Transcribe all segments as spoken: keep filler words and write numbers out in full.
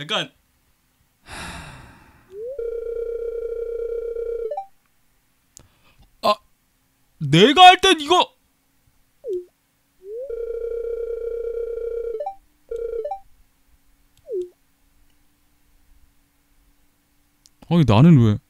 잠깐. 아, 내가 할 땐 이거. 아니 나는 왜?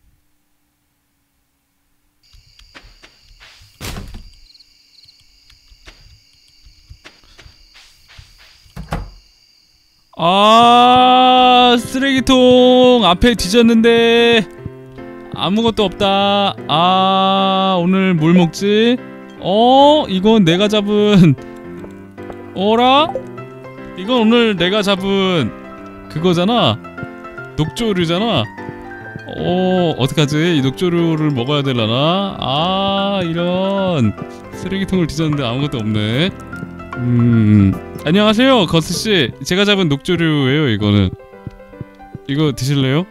아, 쓰레기통 앞에 뒤졌는데 아무것도 없다. 아, 오늘 뭘 먹지? 어? 이건 내가 잡은 어라? 이건 오늘 내가 잡은 그거잖아. 녹조류잖아. 어, 어떡하지? 이 녹조류를 먹어야 되려나? 아, 이런. 쓰레기통을 뒤졌는데 아무것도 없네. 음... 안녕하세요, 거스씨. 제가 잡은 녹조류예요, 이거는. 이거 드실래요?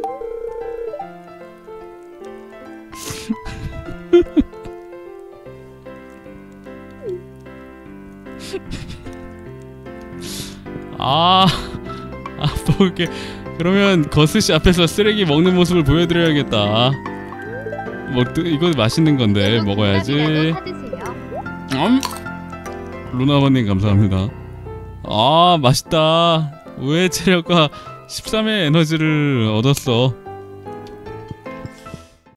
아... 아, 먹을게. 그러면 거스씨 앞에서 쓰레기 먹는 모습을 보여드려야겠다. 뭐, 이거 맛있는 건데 먹어야지. 음? 루나버님 감사합니다. 아, 맛있다. 우회 체력과 십삼의 에너지를 얻었어.